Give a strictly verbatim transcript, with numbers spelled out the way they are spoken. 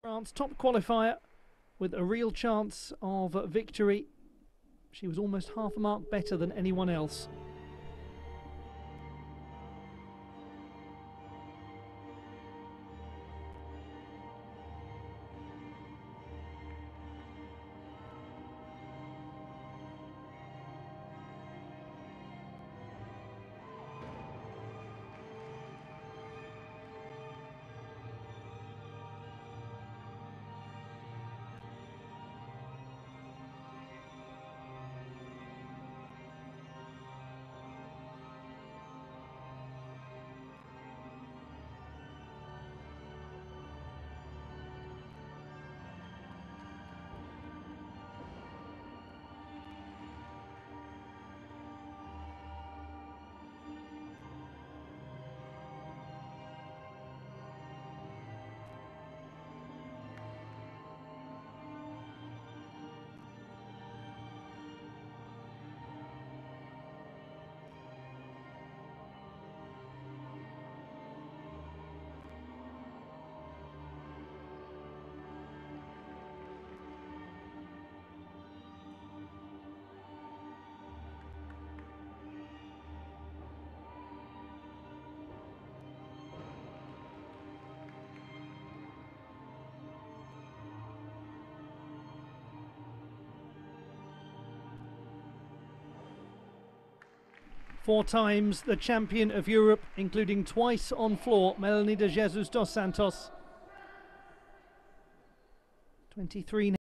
France top qualifier with a real chance of victory. She was almost half a mark better than anyone else. Four times the champion of Europe, including twice on floor, Melanie de Jesus dos Santos. twenty-three